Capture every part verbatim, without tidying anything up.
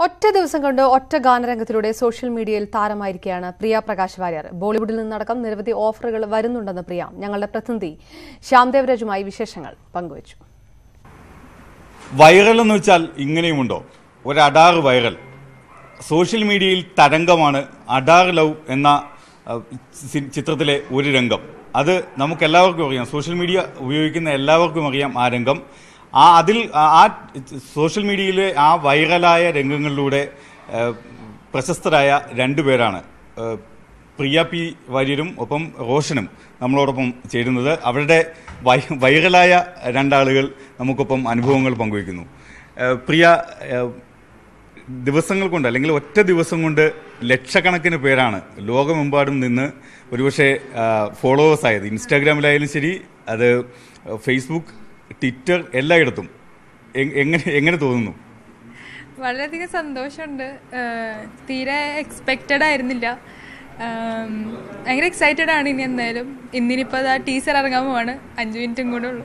ഒറ്റ ദിവസം കൊണ്ട് ഒറ്റ ഗാനരംഗത്തിലൂടെ സോഷ്യൽ മീഡിയയിൽ താരമായിരിക്കുകയാണ് പ്രിയ പ്രകാശ് വാര്യർ. ബോളിവുഡിൽ നിന്നടക്കം നിരവധി ഓഫറുകൾ വരുന്നുണ്ടെന്ന് പ്രിയ ഞങ്ങളുടെ പ്രതിനിധി ശ്യാംദേവ് രാജുമായി വിശേഷങ്ങൾ പങ്കുവച്ചു. വൈറൽ എന്ന് വെച്ചാൽ ഇങ്ങനെയുമുണ്ടോ? ഒരു അഡാർ വൈറൽ സോഷ്യൽ മീഡിയയിൽ തരംഗമാണ് അഡാർ ലവ് എന്ന ചിത്രത്തിലെ ഒരു രംഗം. അത് നമുക്ക് എല്ലാവർക്കും അറിയാം, സോഷ്യൽ മീഡിയ ഉപയോഗിക്കുന്ന എല്ലാവർക്കും അറിയാം ആ രംഗം. ആ അതിൽ ആ സോഷ്യൽ മീഡിയയിലെ ആ വൈറലായ രംഗങ്ങളിലൂടെ പ്രശസ്തരായ രണ്ടുപേരാണ് പ്രിയ പി വാര്യരും ഒപ്പം റോഷനും നമ്മളോടൊപ്പം ചേരുന്നത്. അവരുടെ വൈറലായ രണ്ടാളുകൾ നമുക്കൊപ്പം അനുഭവങ്ങൾ പങ്കുവയ്ക്കുന്നു. പ്രിയ, ദിവസങ്ങൾ കൊണ്ട് അല്ലെങ്കിൽ ഒറ്റ ദിവസം കൊണ്ട് ലക്ഷക്കണക്കിന് പേരാണ് ലോകമെമ്പാടും നിന്ന് ഒരുപക്ഷെ ഫോളോവേഴ്സ് ആയത്. ഇൻസ്റ്റാഗ്രാമിലായാലും ശരി, അത് ഫേസ്ബുക്ക്, ട്വിറ്റർ, എല്ലായിടത്തും. എങ്ങനെ എങ്ങനെ തോന്നുന്നു? വളരെയധികം സന്തോഷമുണ്ട്. തീരെ എക്സ്പെക്റ്റഡ് ആയിരുന്നില്ല. ഭയങ്കര എക്സൈറ്റഡ് ആണ്. ഇനി എന്തായാലും ഇന്നിനിപ്പോൾ ആ ടീസർ ഇറങ്ങാൻ പോവാണ്, അഞ്ച് മിനിറ്റും കൂടെ ഉള്ളു.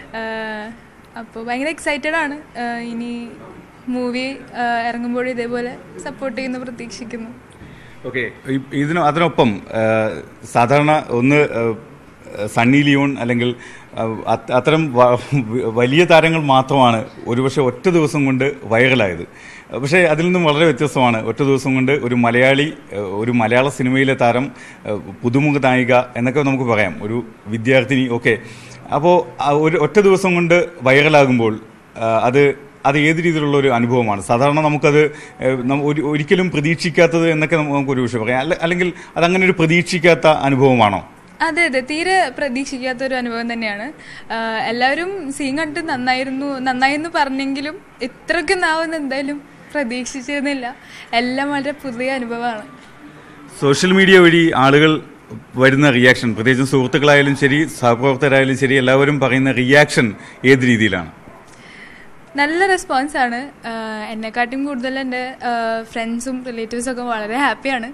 അപ്പോൾ ഭയങ്കര എക്സൈറ്റഡ് ആണ്. ഇനി മൂവി ഇറങ്ങുമ്പോഴും ഇതേപോലെ സപ്പോർട്ട് ചെയ്യുന്ന പ്രതീക്ഷിക്കുന്നു. ഓക്കെ, ഇതിന് അതിനൊപ്പം സാധാരണ ഒന്ന് സണ്ണി ലിയോൺ അല്ലെങ്കിൽ അത്തരം വലിയ താരങ്ങൾ മാത്രമാണ് ഒരുപക്ഷെ ഒറ്റ ദിവസം കൊണ്ട് വൈറലായത്. പക്ഷേ അതിൽ നിന്നും വളരെ വ്യത്യസ്തമാണ് ഒറ്റ ദിവസം കൊണ്ട് ഒരു മലയാളി, ഒരു മലയാള സിനിമയിലെ താരം, പുതുമുഖ നായിക എന്നൊക്കെ നമുക്ക് പറയാം, ഒരു വിദ്യാർത്ഥിനി. ഓക്കെ, അപ്പോൾ ഒരു ഒറ്റ ദിവസം കൊണ്ട് വൈറലാകുമ്പോൾ അത് അത് ഏത് രീതിയിലുള്ള ഒരു അനുഭവമാണ്? സാധാരണ നമുക്കത് ഒരിക്കലും പ്രതീക്ഷിക്കാത്തത് എന്നൊക്കെ നമുക്കൊരു വിഷയം പറയാം. അല്ലെങ്കിൽ അതങ്ങനെ ഒരു പ്രതീക്ഷിക്കാത്ത അനുഭവമാണോ? അതെ അതെ തീരെ പ്രതീക്ഷിക്കാത്ത ഒരു അനുഭവം തന്നെയാണ്. എല്ലാവരും സീൻ കണ്ട് നന്നായിരുന്നു നന്നായെന്ന് പറഞ്ഞെങ്കിലും ഇത്രയ്ക്കും നാവെന്ന് എന്തായാലും പ്രതീക്ഷിച്ചിരുന്നില്ല. എല്ലാം വളരെ പുതിയ അനുഭവമാണ്. സോഷ്യൽ മീഡിയ വഴി ആളുകൾ വരുന്ന റിയാക്ഷൻ, പ്രത്യേകിച്ചും സുഹൃത്തുക്കളായാലും ശരി, സഹപ്രവർത്തകരായാലും ശരി, എല്ലാവരും പറയുന്ന റിയാക്ഷൻ ഏത് രീതിയിലാണ്? നല്ല റെസ്പോൺസാണ്. എന്നെക്കാട്ടും കൂടുതൽ എൻ്റെ ഫ്രണ്ട്സും റിലേറ്റീവ്സും ഒക്കെ വളരെ ഹാപ്പിയാണ്.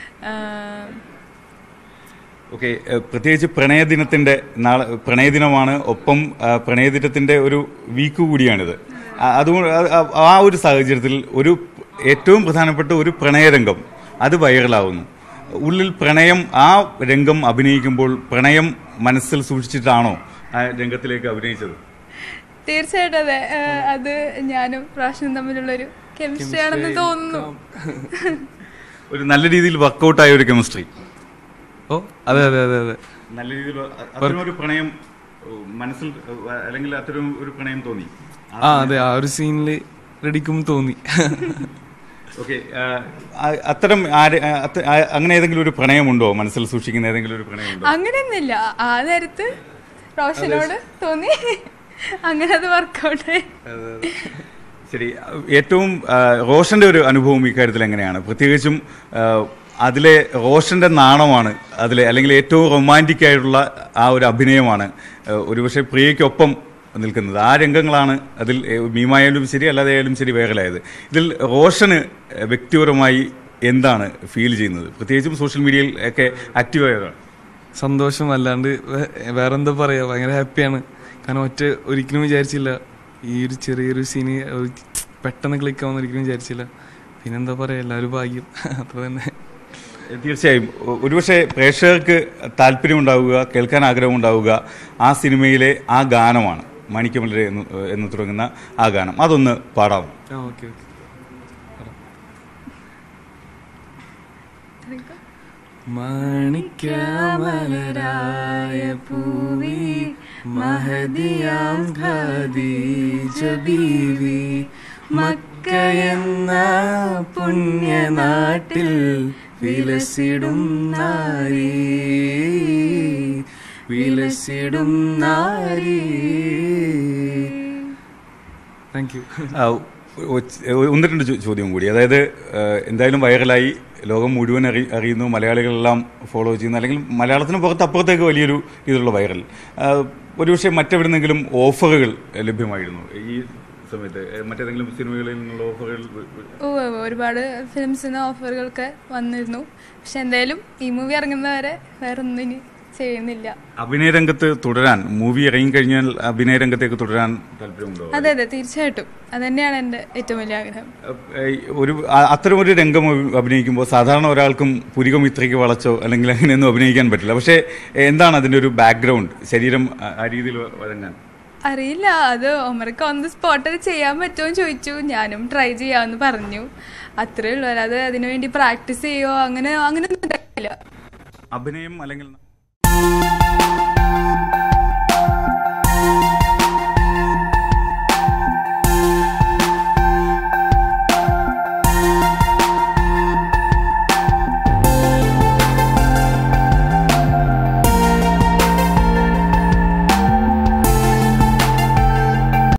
ഓക്കെ, പ്രത്യേകിച്ച് പ്രണയദിനത്തിൻ്റെ നാളെ പ്രണയദിനമാണ്, ഒപ്പം പ്രണയദിനത്തിൻ്റെ ഒരു വീക്ക് കൂടിയാണിത്. അതുകൊണ്ട് ആ ഒരു സാഹചര്യത്തിൽ ഒരു ഏറ്റവും പ്രധാനപ്പെട്ട ഒരു പ്രണയരംഗം അത് വൈറലാവുന്നു. ഉള്ളിൽ പ്രണയം, ആ രംഗം അഭിനയിക്കുമ്പോൾ പ്രണയം മനസ്സിൽ സൂക്ഷിച്ചിട്ടാണോ ആ രംഗത്തിലേക്ക് അഭിനയിച്ചത്? തീർച്ചയായിട്ടും അതെ. അത് ഞാനും റോഷനും തമ്മിലുള്ളൊരു കെമിസ്ട്രി ആണെന്ന് തോന്നുന്നു. ഒരു നല്ല രീതിയിൽ വർക്കൗട്ടായ ഒരു കെമിസ്ട്രി. ഓ അതെ അതെ അതെ അതെ നല്ല രീതിയിൽ അത്തരം ഒരു പ്രണയം മനസ്സിൽ, അല്ലെങ്കിൽ അത്തരം ഒരു പ്രണയം തോന്നി? ആ അതെ, ആ ഒരു സീനില് റെഡിക്കും തോന്നി. ഓക്കെ, അത്തരം അങ്ങനെ ഏതെങ്കിലും ഒരു പ്രണയമുണ്ടോ? മനസ്സിൽ സൂക്ഷിക്കുന്ന ഏതെങ്കിലും ഒരു പ്രണയമുണ്ടോ? അങ്ങനെയൊന്നുമില്ല. ആ നേരത്ത് റോഷനോട് തോന്നി, അങ്ങനെ അത് വർക്കൗട്ട്. ശരി, ഏറ്റവും റോഷന്റെ ഒരു അനുഭവം ഇക്കാര്യത്തിൽ എങ്ങനെയാണ്? പ്രത്യേകിച്ചും അതിലെ റോഷന്റെ നാണമാണ് അതിലെ, അല്ലെങ്കിൽ ഏറ്റവും റൊമാൻറ്റിക് ആയിട്ടുള്ള ആ ഒരു അഭിനയമാണ് ഒരുപക്ഷെ പ്രിയയ്ക്കൊപ്പം നിൽക്കുന്നത്. ആ രംഗങ്ങളാണ് അതിൽ മീമായാലും ശരി, അല്ലാതെ ആയാലും ശരി വൈറലായത്. ഇതിൽ റോഷന് വ്യക്തിപരമായി എന്താണ് ഫീൽ ചെയ്യുന്നത്? പ്രത്യേകിച്ചും സോഷ്യൽ മീഡിയയിൽ ഒക്കെ ആക്റ്റീവായതാണ്. സന്തോഷം, അല്ലാണ്ട് വേറെന്താ പറയുക, ഭയങ്കര ഹാപ്പിയാണ്. കാരണം ഒറ്റ ഒരിക്കലും വിചാരിച്ചില്ല ഈ ഒരു ചെറിയൊരു സീന് പെട്ടെന്ന് ക്ലിക്കാവുന്ന ഒരിക്കലും വിചാരിച്ചില്ല. പിന്നെന്താ പറയുക, എല്ലാവരും ഭാഗ്യം, അത്ര തന്നെ. തീർച്ചയായും ഒരുപക്ഷെ പ്രേക്ഷകർക്ക് താല്പര്യമുണ്ടാവുക, കേൾക്കാൻ ആഗ്രഹമുണ്ടാവുക ആ സിനിമയിലെ ആ ഗാനമാണ്, മാണിക്യമലരെ എന്ന് എന്ന് തുടങ്ങുന്ന ആ ഗാനം. അതൊന്ന് പാടാം. ഓക്കെ ഓക്കെ മാണിക്യമലരായ പൂവി മഹദിയാം ഖദീജ ബീവി മക്കയെന്ന പുണ്യനാട്ടിൽ വിലസിടും നാരി വിലസിടും നാരി. Thank you. ഒന്ന് രണ്ട് ചോദ്യം കൂടി. അതായത് എന്തായാലും വൈറലായി, ലോകം മുഴുവൻ അറി അറിയുന്നു മലയാളികളെല്ലാം ഫോളോ ചെയ്യുന്നു, അല്ലെങ്കിൽ മലയാളത്തിന് പുറത്ത് അപ്പുറത്തേക്ക് വലിയൊരു ഇതിലുള്ള വൈറൽ. ഒരുപക്ഷെ മറ്റെവിടെന്നെങ്കിലും ഓഫറുകൾ ലഭ്യമായിരുന്നു ഈ സമയത്ത്? മറ്റേതെങ്കിലും സിനിമകളിൽ നിന്നുള്ള ഓഫറുകൾ? ഓ, ഒരുപാട് ഫിലിംസിന് ഓഫറുകളൊക്കെ വന്നിരുന്നു. പക്ഷെ എന്തായാലും ഈ മൂവി ഇറങ്ങുന്നവരെ വേറെ ഒന്നും ഇനി ചെയ്യുന്നില്ല. അഭിനയ രംഗത്ത് തുടരാൻ, മൂവി ഇറങ്ങി കഴിഞ്ഞാൽ അഭിനയ രംഗത്തേക്ക് തുടരാൻ താല്പര്യമുണ്ടോ? അതെ അതെ തീർച്ചയായിട്ടും, അത് തന്നെയാണ് എൻ്റെ ഏറ്റവും വലിയ ആഗ്രഹം. ഒരു അത്തരം ഒരു രംഗം അഭിനയിക്കുമ്പോൾ സാധാരണ ഒരാൾക്കും പുരികം ഇത്രയ്ക്ക് വളച്ചോ അല്ലെങ്കിൽ അങ്ങനെയൊന്നും അഭിനയിക്കാൻ പറ്റില്ല. പക്ഷേ എന്താണ് അതിൻ്റെ ഒരു ബാക്ക്ഗ്രൗണ്ട്, ശരീരം ആ രീതിയിൽ വഴങ്ങാൻ? അറിയില്ല, അത് ഒമർക്ക് ഓൺ ദി സ്പോട്ട് ചെയ്യാൻ പറ്റുമോ എന്ന് ചോദിച്ചു, ഞാനും ട്രൈ ചെയ്യാമെന്ന് പറഞ്ഞു. അത്രേ ഉള്ളൂ, അല്ലാതെ അതിനുവേണ്ടി പ്രാക്ടീസ് ചെയ്യോ അങ്ങനെ അങ്ങനെ ഒന്നും ഉണ്ടായില്ല. അഭിനയം അല്ലെങ്കിൽ